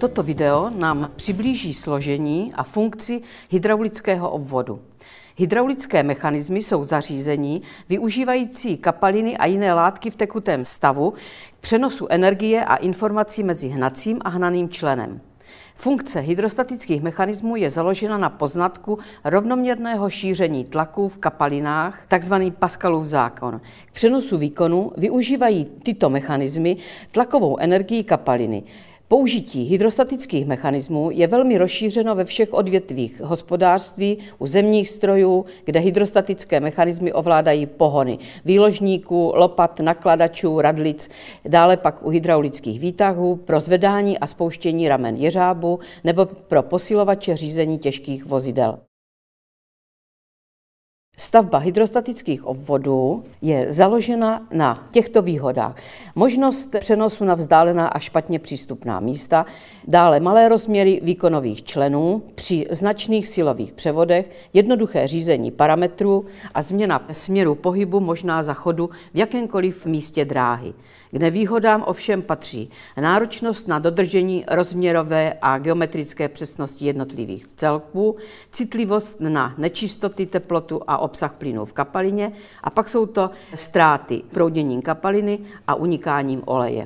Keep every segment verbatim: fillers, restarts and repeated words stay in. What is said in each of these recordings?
Toto video nám přiblíží složení a funkci hydraulického obvodu. Hydraulické mechanismy jsou zařízení využívající kapaliny a jiné látky v tekutém stavu k přenosu energie a informací mezi hnacím a hnaným členem. Funkce hydrostatických mechanismů je založena na poznatku rovnoměrného šíření tlaku v kapalinách, takzvaný Pascalův zákon. K přenosu výkonu využívají tyto mechanismy tlakovou energii kapaliny. Použití hydrostatických mechanismů je velmi rozšířeno ve všech odvětvích hospodářství, u zemních strojů, kde hydrostatické mechanismy ovládají pohony výložníků, lopat, nakladačů, radlic, dále pak u hydraulických výtahů pro zvedání a spouštění ramen jeřábu nebo pro posilovače řízení těžkých vozidel. Stavba hydrostatických obvodů je založena na těchto výhodách. Možnost přenosu na vzdálená a špatně přístupná místa, dále malé rozměry výkonových členů při značných silových převodech, jednoduché řízení parametrů a změna směru pohybu možná za chodu v jakémkoliv místě dráhy. K nevýhodám ovšem patří náročnost na dodržení rozměrové a geometrické přesnosti jednotlivých celků, citlivost na nečistoty, teplotu a obsah plynu v kapalině a pak jsou to ztráty prouděním kapaliny a unikáním oleje.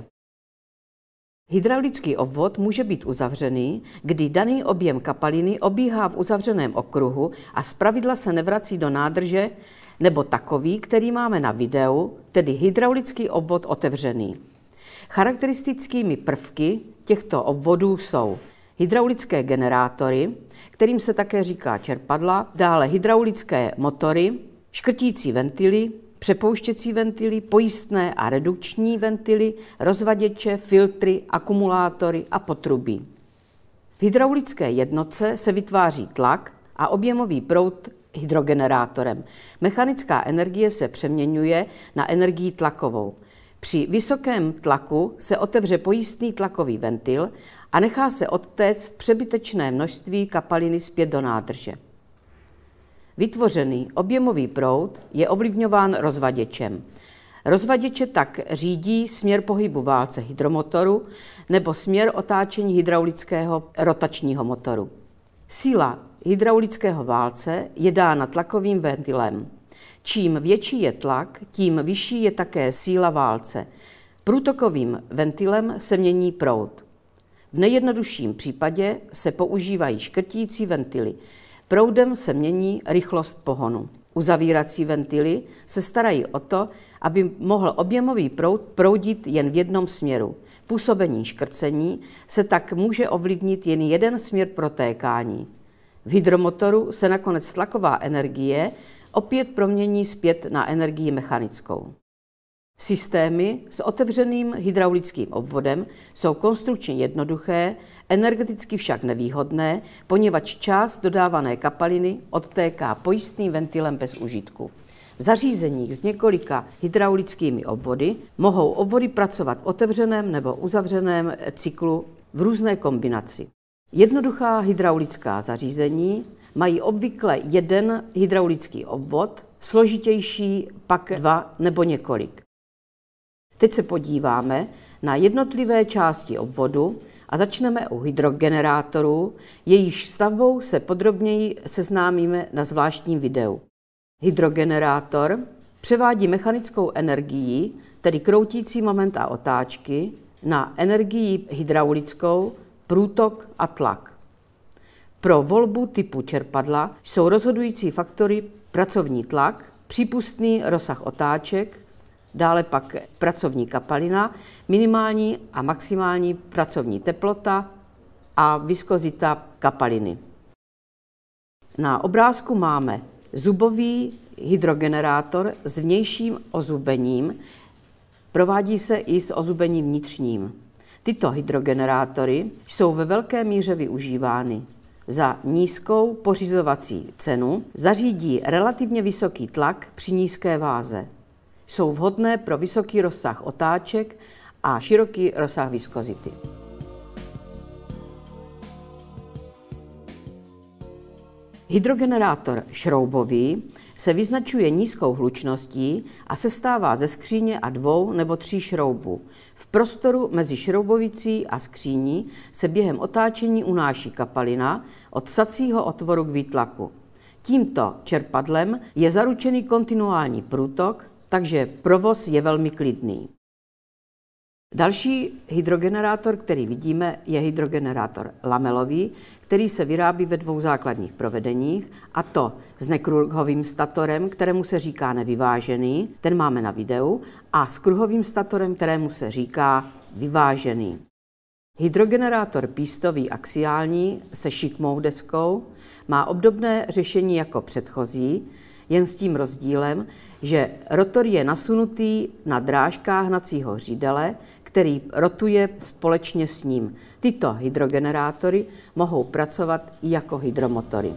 Hydraulický obvod může být uzavřený, kdy daný objem kapaliny obíhá v uzavřeném okruhu a zpravidla se nevrací do nádrže, nebo takový, který máme na videu, tedy hydraulický obvod otevřený. Charakteristickými prvky těchto obvodů jsou hydraulické generátory, kterým se také říká čerpadla, dále hydraulické motory, škrtící ventily, přepouštěcí ventily, pojistné a redukční ventily, rozvaděče, filtry, akumulátory a potrubí. V hydraulické jednotce se vytváří tlak a objemový proud hydrogenerátorem. Mechanická energie se přeměňuje na energii tlakovou. Při vysokém tlaku se otevře pojistný tlakový ventil a nechá se odtéct přebytečné množství kapaliny zpět do nádrže. Vytvořený objemový proud je ovlivňován rozvaděčem. Rozvaděče tak řídí směr pohybu válce hydromotoru nebo směr otáčení hydraulického rotačního motoru. Síla hydraulického válce je dána tlakovým ventilem. Čím větší je tlak, tím vyšší je také síla válce. Průtokovým ventilem se mění proud. V nejjednodušším případě se používají škrtící ventily. Proudem se mění rychlost pohonu. Uzavírací ventily se starají o to, aby mohl objemový proud proudit jen v jednom směru. Působení škrcení se tak může ovlivnit jen jeden směr protékání. V hydromotoru se nakonec tlaková energie opět promění zpět na energii mechanickou. Systémy s otevřeným hydraulickým obvodem jsou konstrukčně jednoduché, energeticky však nevýhodné, poněvadž část dodávané kapaliny odtéká pojistným ventilem bez užitku. V zařízeních s několika hydraulickými obvody mohou obvody pracovat v otevřeném nebo uzavřeném cyklu v různé kombinaci. Jednoduchá hydraulická zařízení mají obvykle jeden hydraulický obvod, složitější pak dva nebo několik. Teď se podíváme na jednotlivé části obvodu a začneme u hydrogenerátorů, jejíž stavbou se podrobněji seznámíme na zvláštním videu. Hydrogenerátor převádí mechanickou energii, tedy kroutící moment a otáčky, na energii hydraulickou, průtok a tlak. Pro volbu typu čerpadla jsou rozhodující faktory pracovní tlak, přípustný rozsah otáček, dále pak pracovní kapalina, minimální a maximální pracovní teplota a viskozita kapaliny. Na obrázku máme zubový hydrogenerátor s vnějším ozubením, provádí se i s ozubením vnitřním. Tyto hydrogenerátory jsou ve velké míře využívány. Za nízkou pořizovací cenu zařídí relativně vysoký tlak při nízké váze. Jsou vhodné pro vysoký rozsah otáček a široký rozsah viskozity. Hydrogenerátor šroubový se vyznačuje nízkou hlučností a sestává ze skříně a dvou nebo tří šroubů. V prostoru mezi šroubovicí a skříní se během otáčení unáší kapalina od sacího otvoru k výtlaku. Tímto čerpadlem je zaručený kontinuální průtok, takže provoz je velmi klidný. Další hydrogenerátor, který vidíme, je hydrogenerátor lamelový, který se vyrábí ve dvou základních provedeních, a to s nekruhovým statorem, kterému se říká nevyvážený, ten máme na videu, a s kruhovým statorem, kterému se říká vyvážený. Hydrogenerátor pístový axiální se šikmou deskou má obdobné řešení jako předchozí, jen s tím rozdílem, že rotor je nasunutý na drážkách hnacího řídele, který rotuje společně s ním. Tyto hydrogenerátory mohou pracovat i jako hydromotory.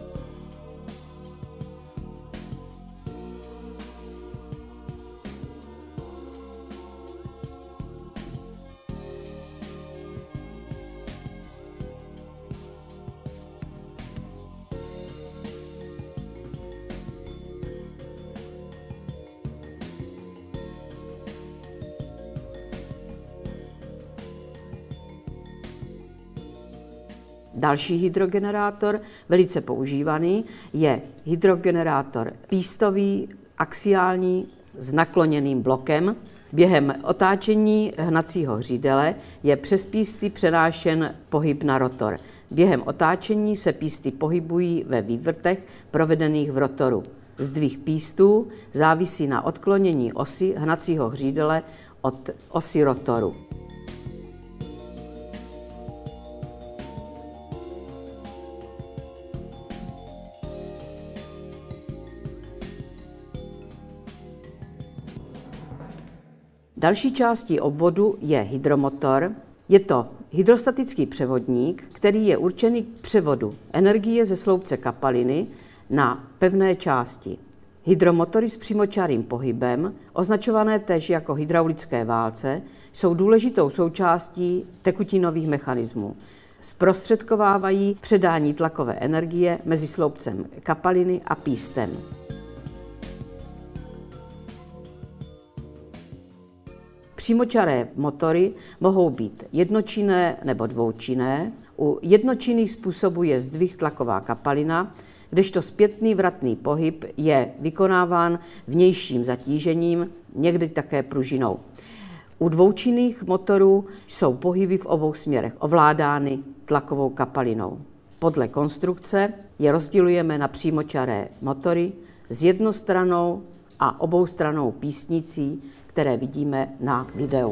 Další hydrogenerátor, velice používaný, je hydrogenerátor pístový axiální s nakloněným blokem. Během otáčení hnacího řídele je přes písty přenášen pohyb na rotor. Během otáčení se písty pohybují ve vývrtech provedených v rotoru. Zdvih pístů závisí na odklonění osy hnacího řídele od osy rotoru. Další částí obvodu je hydromotor. Je to hydrostatický převodník, který je určený k převodu energie ze sloupce kapaliny na pevné části. Hydromotory s přímočarým pohybem, označované též jako hydraulické válce, jsou důležitou součástí tekutinových mechanismů. Zprostředkovávají předání tlakové energie mezi sloupcem kapaliny a pístem. Přímočaré motory mohou být jednočinné nebo dvoučinné. U jednočinných způsobů je zdvih tlaková kapalina, kdežto zpětný vratný pohyb je vykonáván vnějším zatížením, někdy také pružinou. U dvoučinných motorů jsou pohyby v obou směrech ovládány tlakovou kapalinou. Podle konstrukce je rozdělujeme na přímočaré motory s jednostrannou a oboustrannou písnicí, které vidíme na videu.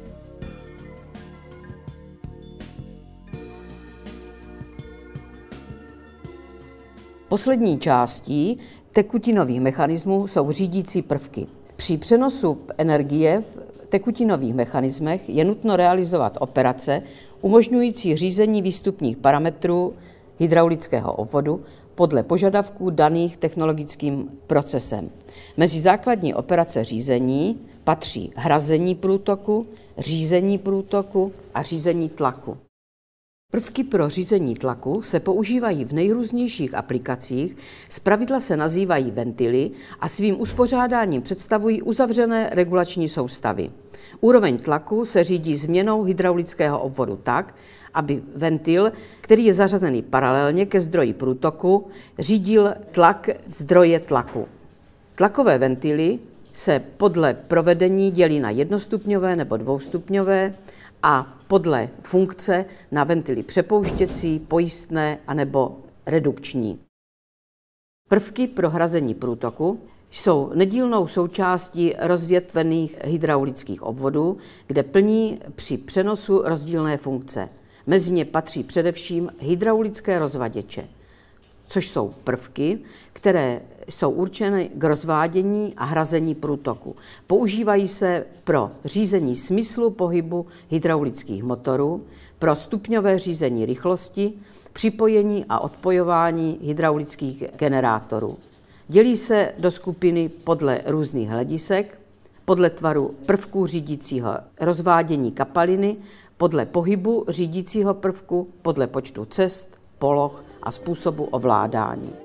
Poslední částí tekutinových mechanismů jsou řídící prvky. Při přenosu energie v tekutinových mechanismech je nutno realizovat operace umožňující řízení výstupních parametrů hydraulického obvodu podle požadavků daných technologickým procesem. Mezi základní operace řízení patří hrazení průtoku, řízení průtoku a řízení tlaku. Prvky pro řízení tlaku se používají v nejrůznějších aplikacích, zpravidla se nazývají ventily a svým uspořádáním představují uzavřené regulační soustavy. Úroveň tlaku se řídí změnou hydraulického obvodu tak, aby ventil, který je zařazený paralelně ke zdroji průtoku, řídil tlak zdroje tlaku. Tlakové ventily se podle provedení dělí na jednostupňové nebo dvoustupňové a podle funkce na ventily přepouštěcí, pojistné anebo redukční. Prvky pro hrazení průtoku jsou nedílnou součástí rozvětvených hydraulických obvodů, kde plní při přenosu rozdílné funkce. Mezi ně patří především hydraulické rozvaděče, což jsou prvky, které jsou určeny k rozvádění a hrazení průtoku. Používají se pro řízení smyslu pohybu hydraulických motorů, pro stupňové řízení rychlosti, připojení a odpojování hydraulických generátorů. Dělí se do skupiny podle různých hledisek, podle tvaru prvků řídícího rozvádění kapaliny, podle pohybu řídícího prvku, podle počtu cest, poloh a způsobu ovládání.